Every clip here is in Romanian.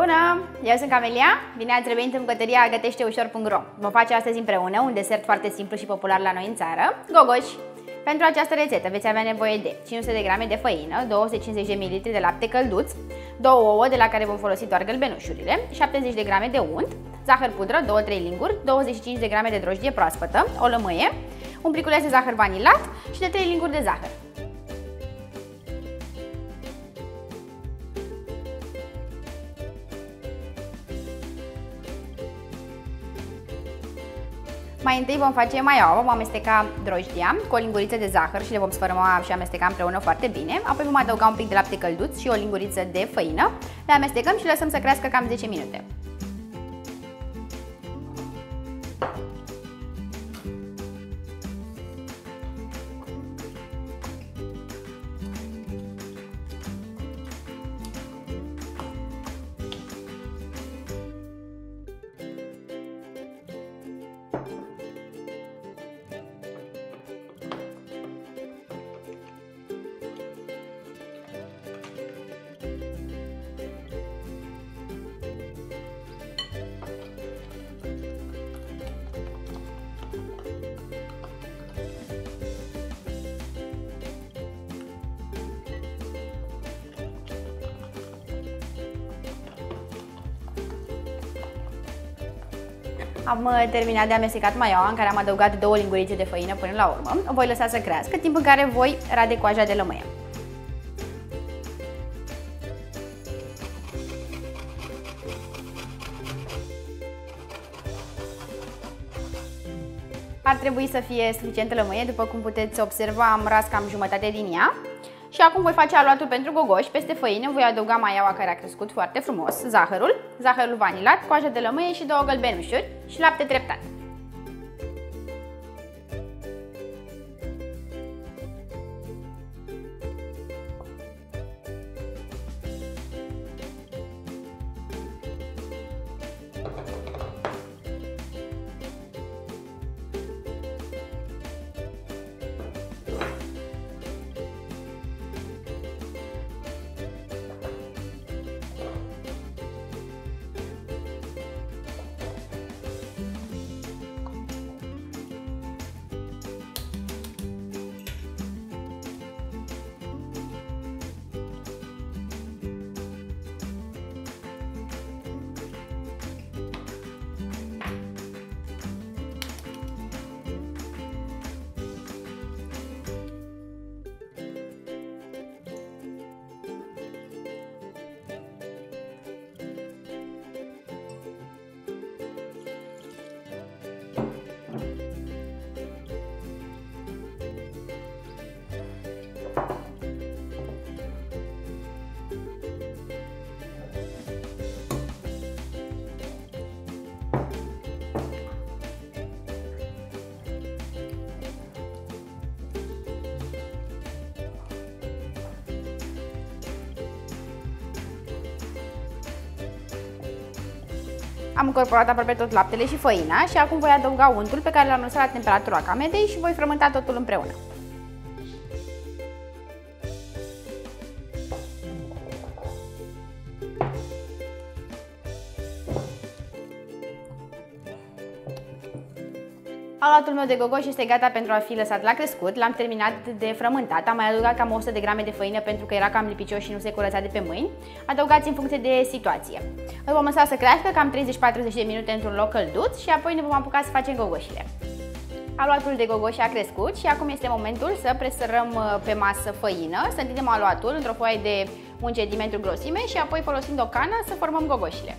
Bună! Eu sunt Camelia, bine ați revenit în bucătăria găteșteușor.ro. Vom face astăzi împreună un desert foarte simplu și popular la noi în țară, gogoși. Pentru această rețetă veți avea nevoie de 500 de grame de făină, 250 de ml de lapte călduț, 2 ouă de la care vom folosi doar gălbenușurile, 70 de grame de unt, zahăr pudră, 2-3 linguri, 25 de grame de drojdie proaspătă, o lămâie, un pliculeț de zahăr vanilat și de 3 linguri de zahăr. Mai întâi vom face maiaua, vom amesteca drojdia cu o linguriță de zahăr și le vom sfărâma și amesteca împreună foarte bine. Apoi vom adăuga un pic de lapte călduț și o linguriță de făină. Le amestecăm și lăsăm să crească cam 10 minute. Am terminat de amestecat maiaua, în care am adăugat 2 lingurițe de făină până la urmă. O voi lăsa să crească, timp în care voi rade coaja de lămâie. Ar trebui să fie suficientă lămâie, după cum puteți observa am ras cam jumătate din ea. Și acum voi face aluatul pentru gogoși. Peste făină voi adăuga maiaua care a crescut foarte frumos, zahărul vanilat, coajă de lămâie și 2 gălbenușuri și lapte treptat. Am incorporat aproape tot laptele și făina și acum voi adăuga untul pe care l-am lăsat la temperatura camerei și voi frământa totul împreună. Aluatul meu de gogoși este gata pentru a fi lăsat la crescut, l-am terminat de frământat, am mai adăugat cam 100 de grame de făină pentru că era cam lipicios și nu se curăța de pe mâini. Adăugați în funcție de situație. Îl vom lăsa să crească cam 30-40 de minute într-un loc călduț și apoi ne vom apuca să facem gogoșile. Aluatul de gogoși a crescut și acum este momentul să presărăm pe masă făină, să întindem aluatul într-o foaie de 1 cm grosime și apoi folosind o cană să formăm gogoșile.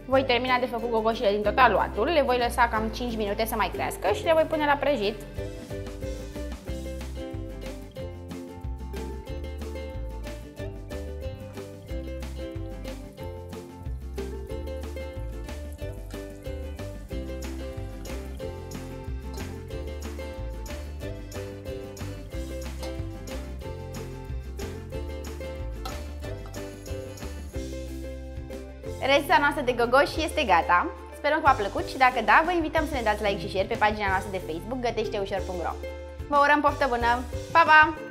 Voi termina de făcut gogoșile din tot aluatul, le voi lăsa cam 5 minute să mai crească și le voi pune la prăjit. Rețeta noastră de gogoși este gata. Sperăm că v-a plăcut și dacă da, vă invităm să ne dați like și share pe pagina noastră de Facebook găteșteușor.ro. Vă urăm poftă bună! Pa, pa!